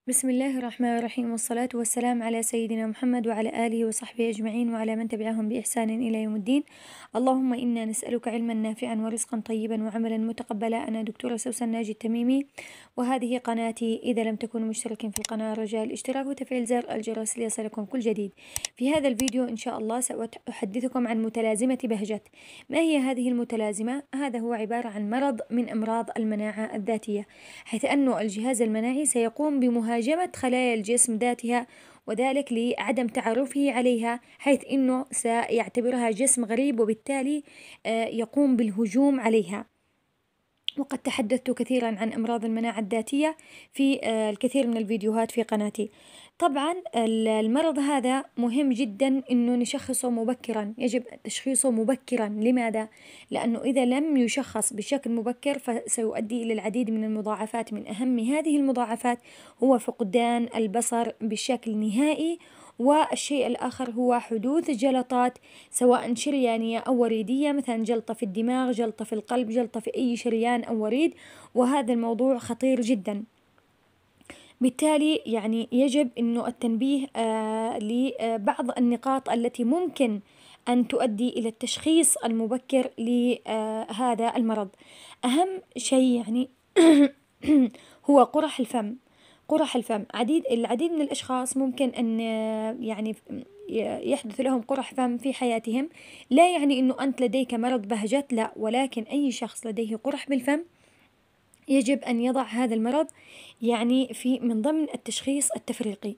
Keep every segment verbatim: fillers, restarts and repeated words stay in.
بسم الله الرحمن الرحيم، والصلاة والسلام على سيدنا محمد وعلى آله وصحبه أجمعين وعلى من تبعهم بإحسان إلى يوم الدين. اللهم إنا نسألك علما نافعا ورزقا طيبا وعملا متقبلا. أنا دكتورة سوسن ناجي التميمي، وهذه قناتي. إذا لم تكونوا مشتركين في القناة رجاء الاشتراك وتفعيل زر الجرس ليصلكم كل جديد. في هذا الفيديو إن شاء الله سأحدثكم عن متلازمة بهجت. ما هي هذه المتلازمة؟ هذا هو عبارة عن مرض من أمراض المناعة الذاتية، حيث أن الجهاز المناعي سيقوم بمهاجمة هاجمت خلايا الجسم ذاتها، وذلك لعدم تعرفه عليها، حيث أنه سيعتبرها جسم غريب وبالتالي يقوم بالهجوم عليها. وقد تحدثت كثيرا عن أمراض المناعة الذاتية في الكثير من الفيديوهات في قناتي. طبعا المرض هذا مهم جدا أنه نشخصه مبكرا، يجب تشخيصه مبكرا. لماذا؟ لأنه إذا لم يشخص بشكل مبكر فسيؤدي إلى العديد من المضاعفات. من أهم هذه المضاعفات هو فقدان البصر بشكل نهائي، والشيء الآخر هو حدوث جلطات سواء شريانية أو وريدية، مثلا جلطة في الدماغ، جلطة في القلب، جلطة في أي شريان أو وريد، وهذا الموضوع خطير جدا. بالتالي يعني يجب أنه التنبيه آه لبعض النقاط التي ممكن أن تؤدي إلى التشخيص المبكر لهذا المرض. أهم شيء يعني هو قرح الفم. قرح الفم، عديد العديد من الأشخاص ممكن أن يعني يحدث لهم قرح فم في حياتهم. لا يعني أنه أنت لديك مرض بهجت، لا، ولكن أي شخص لديه قرح بالفم يجب أن يضع هذا المرض يعني في من ضمن التشخيص التفريقي.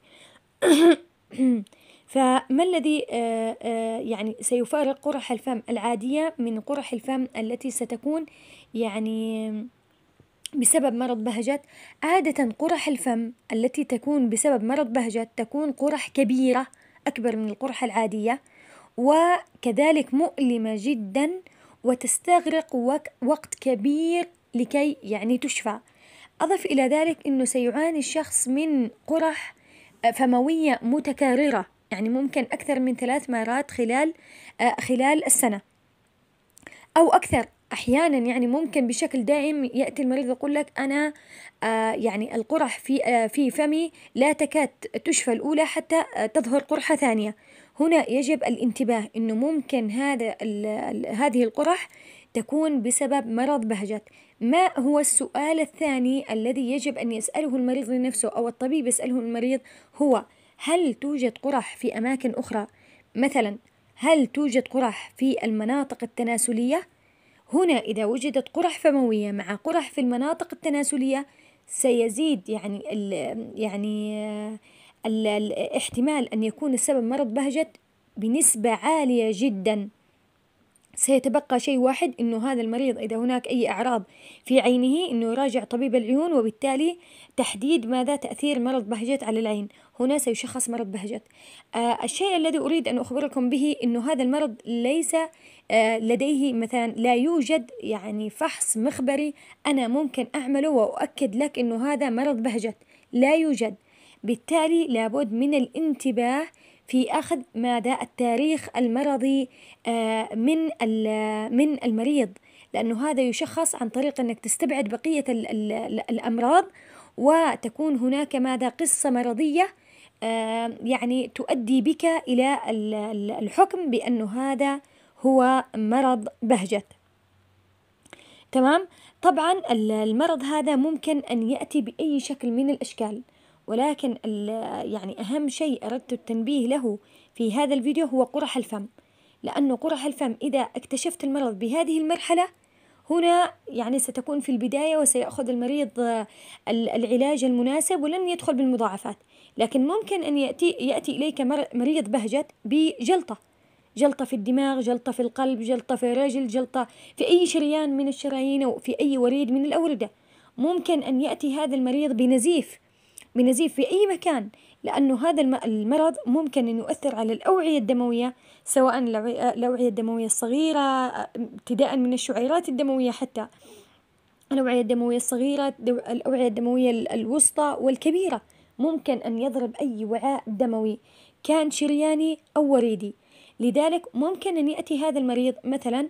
فما الذي يعني سيفارق قرح الفم العادية من قرح الفم التي ستكون يعني بسبب مرض بهجت؟ عادة قرح الفم التي تكون بسبب مرض بهجت تكون قرح كبيرة أكبر من القرح العادية، وكذلك مؤلمة جدا، وتستغرق وقت كبير لكي يعني تشفى. أضف إلى ذلك أنه سيعاني الشخص من قرح فموية متكررة، يعني ممكن أكثر من ثلاث مرات خلال خلال السنة أو أكثر. أحيانا يعني ممكن بشكل دائم يأتي المريض يقول لك أنا آه يعني القرح في آه في فمي لا تكاد تشفى الأولى حتى آه تظهر قرحة ثانية. هنا يجب الانتباه إنه ممكن هذا ال ال هذه القرح تكون بسبب مرض بهجت. ما هو السؤال الثاني الذي يجب أن يسأله المريض لنفسه أو الطبيب يسأله المريض؟ هو هل توجد قرح في أماكن أخرى؟ مثلا هل توجد قرح في المناطق التناسلية؟ هنا إذا وجدت قرح فموية مع قرح في المناطق التناسلية سيزيد يعني ال يعني ال الاحتمال أن يكون السبب مرض بهجت بنسبة عالية جدا. سيتبقى شيء واحد، إنه هذا المريض إذا هناك أي أعراض في عينه إنه يراجع طبيب العيون، وبالتالي تحديد ماذا تأثير مرض بهجت على العين، هنا سيشخص مرض بهجت. آه الشيء الذي أريد أن أخبركم به إنه هذا المرض ليس آه لديه مثلا لا يوجد يعني فحص مخبري أنا ممكن أعمله وأؤكد لك إنه هذا مرض بهجت، لا يوجد. بالتالي لابد من الانتباه في أخذ ماذا التاريخ المرضي من من المريض، لأنه هذا يشخص عن طريق أنك تستبعد بقية ال ال الأمراض، وتكون هناك ماذا قصة مرضية يعني تؤدي بك إلى الحكم بأنه هذا هو مرض بهجت. تمام؟ طبعا المرض هذا ممكن أن يأتي بأي شكل من الأشكال، ولكن يعني أهم شيء أردت التنبيه له في هذا الفيديو هو قرح الفم، لأنه قرح الفم إذا اكتشفت المرض بهذه المرحلة هنا يعني ستكون في البداية وسيأخذ المريض العلاج المناسب ولن يدخل بالمضاعفات. لكن ممكن أن يأتي يأتي إليك مريض بهجت بجلطة، جلطة في الدماغ، جلطة في القلب، جلطة في الرجل، جلطة في أي شريان من الشرايين أو في أي وريد من الأوردة. ممكن أن يأتي هذا المريض بنزيف بنزيف في أي مكان، لأنه هذا المرض ممكن أن يؤثر على الأوعية الدموية، سواء الأوعية الدموية الصغيرة ابتداء من الشعيرات الدموية حتى الأوعية الدموية الصغيرة، الأوعية الدموية الوسطى والكبيرة. ممكن أن يضرب أي وعاء دموي كان شرياني أو وريدي. لذلك ممكن أن يأتي هذا المريض مثلا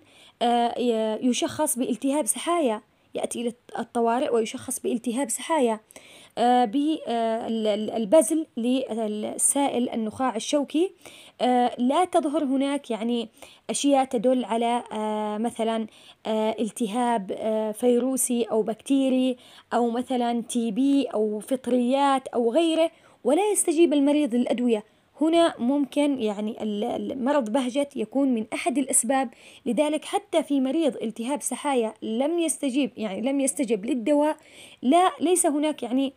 يشخص بالتهاب سحايا، يأتي إلى الطوارئ ويشخص بالتهاب سحايا. بالبذل للسائل النخاع الشوكي، آه، لا تظهر هناك يعني أشياء تدل على آه، مثلا آه، التهاب آه، فيروسي أو بكتيري أو مثلا تي بي أو فطريات أو غيره، ولا يستجيب المريض للأدوية. هنا ممكن يعني المرض بهجت يكون من أحد الأسباب. لذلك حتى في مريض التهاب سحايا لم يستجيب يعني لم يستجب للدواء، لا ليس هناك يعني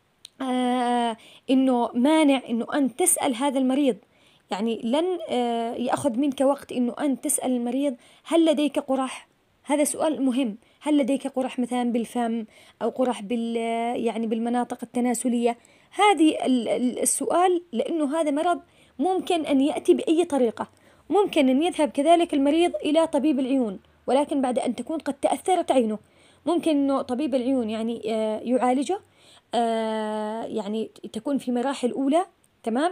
آه إنه مانع إنه أن تسأل هذا المريض. يعني لن آه يأخذ منك وقت إنه أن تسأل المريض هل لديك قرح؟ هذا سؤال مهم. هل لديك قرح مثلا بالفم أو قرح بال يعني بالمناطق التناسلية؟ هذه السؤال، لأنه هذا مرض ممكن أن يأتي بأي طريقة. ممكن أن يذهب كذلك المريض إلى طبيب العيون، ولكن بعد أن تكون قد تأثرت عينه. ممكن أنه طبيب العيون يعني آه يعالجه، آه يعني تكون في مراحل أولى، تمام.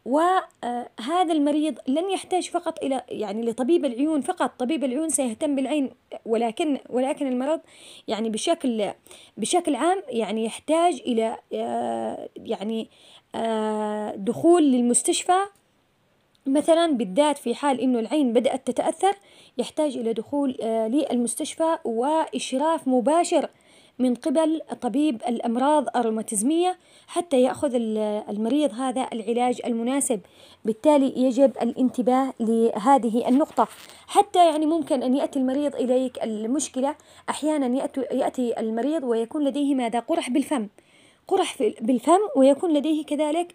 وهذا المريض لن يحتاج فقط إلى يعني لطبيب العيون فقط. طبيب العيون سيهتم بالعين، ولكن ولكن المرض يعني بشكل بشكل عام يعني يحتاج إلى آه يعني آه دخول للمستشفى مثلا، بالذات في حال إنه العين بدأت تتأثر، يحتاج إلى دخول آه للمستشفى وإشراف مباشر من قبل طبيب الأمراض الروماتيزمية حتى يأخذ المريض هذا العلاج المناسب. بالتالي يجب الانتباه لهذه النقطة. حتى يعني ممكن أن يأتي المريض إليك، المشكلة أحيانا يأتي, يأتي المريض ويكون لديه ماذا؟ قرح بالفم. قرح بالفم، ويكون لديه كذلك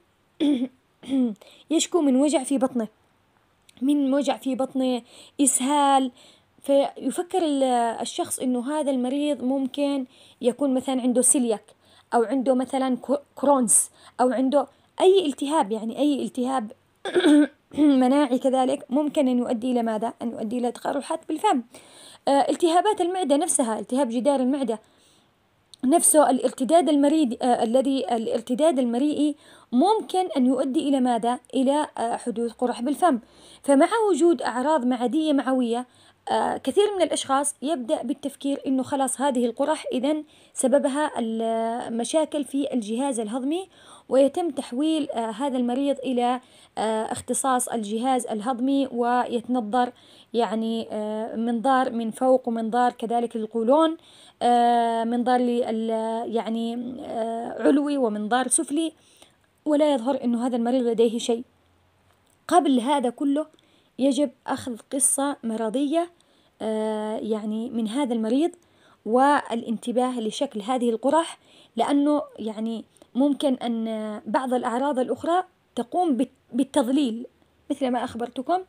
يشكو من وجع في بطنه، من وجع في بطنه، إسهال. فيفكر الشخص إنه هذا المريض ممكن يكون مثلا عنده سيلياك، أو عنده مثلا كرونز، أو عنده أي التهاب، يعني أي التهاب مناعي كذلك ممكن أن يؤدي إلى ماذا؟ أن يؤدي إلى تقرحات بالفم. آه التهابات المعدة نفسها، التهاب جدار المعدة نفسه، الارتداد المريء آه الذي الارتداد المريئي ممكن أن يؤدي إلى ماذا؟ إلى آه حدوث قرح بالفم. فمع وجود أعراض معدية معوية، آه كثير من الأشخاص يبدأ بالتفكير إنه خلاص هذه القرح إذن سببها المشاكل في الجهاز الهضمي، ويتم تحويل آه هذا المريض إلى آه اختصاص الجهاز الهضمي، ويتنظر يعني آه منظار من فوق ومنظار كذلك للقولون، آه منظار يعني آه علوي ومنظار سفلي، ولا يظهر إنه هذا المريض لديه شيء. قبل هذا كله يجب أخذ قصة مرضية آه يعني من هذا المريض، والانتباه لشكل هذه القرح، لأنه يعني ممكن أن بعض الأعراض الأخرى تقوم بالتضليل مثل ما أخبرتكم.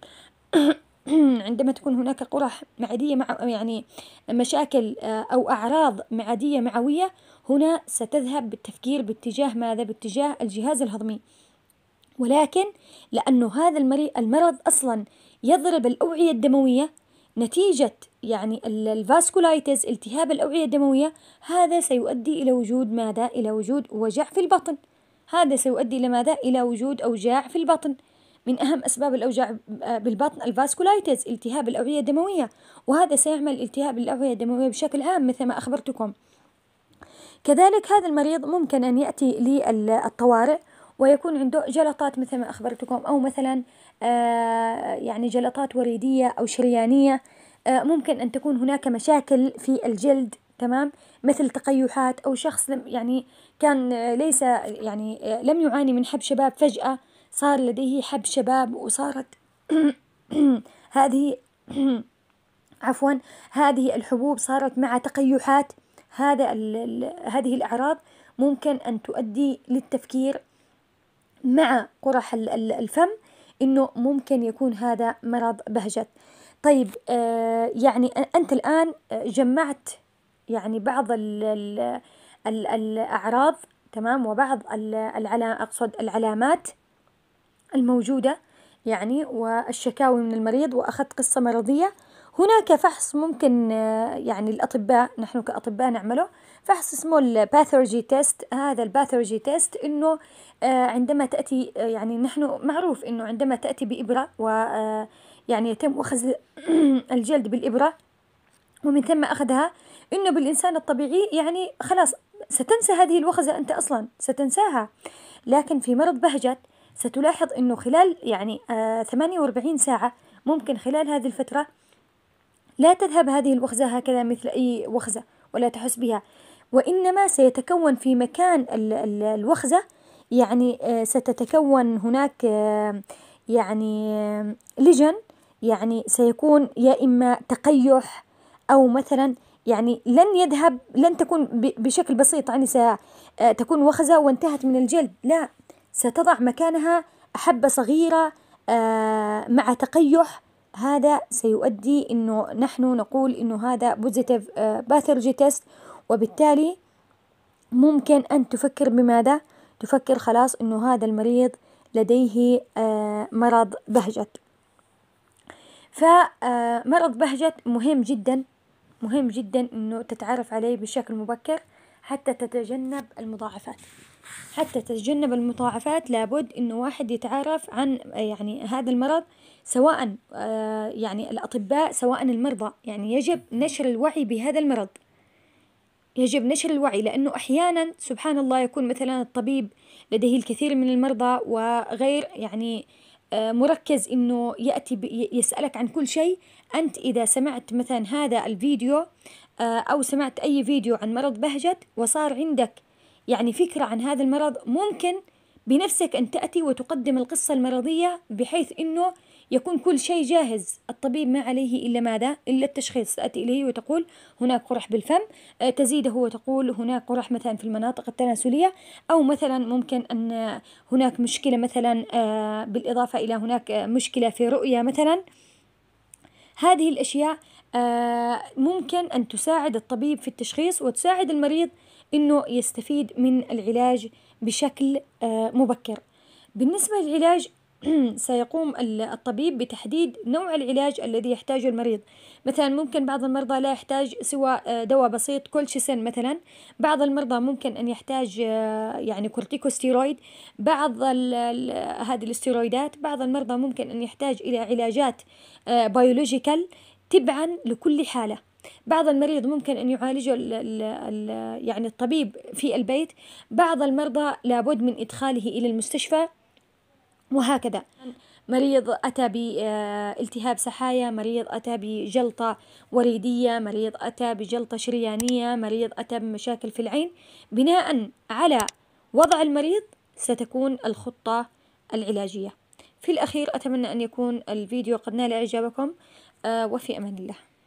عندما تكون هناك قرح معدية مع يعني مشاكل أو أعراض معدية معوية، هنا ستذهب بالتفكير باتجاه ماذا؟ باتجاه الجهاز الهضمي. ولكن لأنه هذا المرض أصلا يضرب الأوعية الدموية نتيجة يعني الفاسكولايتس، التهاب الأوعية الدموية، هذا سيؤدي إلى وجود ماذا؟ إلى وجود وجع في البطن. هذا سيؤدي إلى ماذا؟ إلى وجود أوجاع في البطن. من أهم أسباب الأوجاع بالبطن الفاسكولايتس، التهاب الأوعية الدموية، وهذا سيعمل التهاب الأوعية الدموية بشكل عام مثل ما أخبرتكم. كذلك هذا المريض ممكن أن يأتي للطوارئ ويكون عنده جلطات مثل ما أخبرتكم، أو مثلا آه يعني جلطات وريدية أو شريانية. آه ممكن أن تكون هناك مشاكل في الجلد، تمام، مثل تقيحات، أو شخص لم يعني كان آه ليس يعني آه لم يعاني من حب شباب، فجأة صار لديه حب شباب، وصارت هذه عفوا هذه الحبوب صارت مع تقيحات. هذا هذه الأعراض ممكن أن تؤدي للتفكير مع قرح الفم إنه ممكن يكون هذا مرض بهجت. طيب آه يعني أنت الآن جمعت يعني بعض ال ال ال الأعراض، تمام، وبعض العلامات، أقصد العلامات الموجودة يعني والشكاوي من المريض، وأخذت قصة مرضية. هناك فحص ممكن يعني الأطباء، نحن كأطباء نعمله، فحص اسمه الباثولوجي تيست. هذا الباثولوجي تيست إنه عندما تأتي يعني نحن معروف إنه عندما تأتي بإبرة و يعني يتم أخذ الجلد بالإبرة ومن ثم أخذها، إنه بالإنسان الطبيعي يعني خلاص ستنسى هذه الوخزة، أنت أصلا ستنساها. لكن في مرض بهجت ستلاحظ أنه خلال يعني آه ثمانية وأربعين ساعة ممكن خلال هذه الفترة لا تذهب هذه الوخزة هكذا مثل أي وخزة ولا تحس بها، وإنما سيتكون في مكان ال ال الوخزة يعني آه ستتكون هناك آه يعني آه لجن، يعني سيكون يا إما تقيح أو مثلا يعني لن يذهب، لن تكون بشكل بسيط يعني ستكون وخزة وانتهت من الجلد، لا، ستضع مكانها حبة صغيرة آه مع تقيح. هذا سيؤدي إنه نحن نقول إنه هذا بوزيتيف باثولوجي تيست، وبالتالي ممكن أن تفكر بماذا؟ تفكر خلاص إنه هذا المريض لديه آه مرض بهجت. فمرض بهجت مهم جدا، مهم جدا إنه تتعرف عليه بشكل مبكر حتى تتجنب المضاعفات. حتى تتجنب المضاعفات لابد إنه واحد يتعرف عن يعني هذا المرض، سواء آه يعني الأطباء سواء المرضى، يعني يجب نشر الوعي بهذا المرض، يجب نشر الوعي، لأنه أحيانا سبحان الله يكون مثلا الطبيب لديه الكثير من المرضى وغير يعني آه مركز إنه يأتي يسألك عن كل شيء. أنت إذا سمعت مثلا هذا الفيديو آه أو سمعت أي فيديو عن مرض بهجت وصار عندك يعني فكرة عن هذا المرض، ممكن بنفسك أن تأتي وتقدم القصة المرضية بحيث أنه يكون كل شيء جاهز. الطبيب ما عليه إلا ماذا؟ إلا التشخيص. تأتي إليه وتقول هناك قرح بالفم، تزيده وتقول هناك قرح مثلا في المناطق التناسلية، أو مثلا ممكن أن هناك مشكلة مثلا بالإضافة إلى هناك مشكلة في رؤية مثلا. هذه الأشياء ممكن أن تساعد الطبيب في التشخيص وتساعد المريض إنه يستفيد من العلاج بشكل مبكر. بالنسبة للعلاج سيقوم الطبيب بتحديد نوع العلاج الذي يحتاجه المريض. مثلا ممكن بعض المرضى لا يحتاج سوى دواء بسيط كولشيسين مثلا، بعض المرضى ممكن أن يحتاج يعني كورتيكوستيرويد، بعض هذه الاستيرويدات، بعض المرضى ممكن أن يحتاج إلى علاجات بيولوجيكال تبعا لكل حالة. بعض المريض ممكن أن يعالجه ال ال ال يعني الطبيب في البيت، بعض المرضى لابد من إدخاله إلى المستشفى، وهكذا. مريض أتى بالتهاب سحايا، مريض أتى بجلطة وريدية، مريض أتى بجلطة شريانية، مريض أتى بمشاكل في العين، بناء على وضع المريض ستكون الخطة العلاجية. في الأخير أتمنى أن يكون الفيديو قد نال إعجابكم، وفي أمان الله.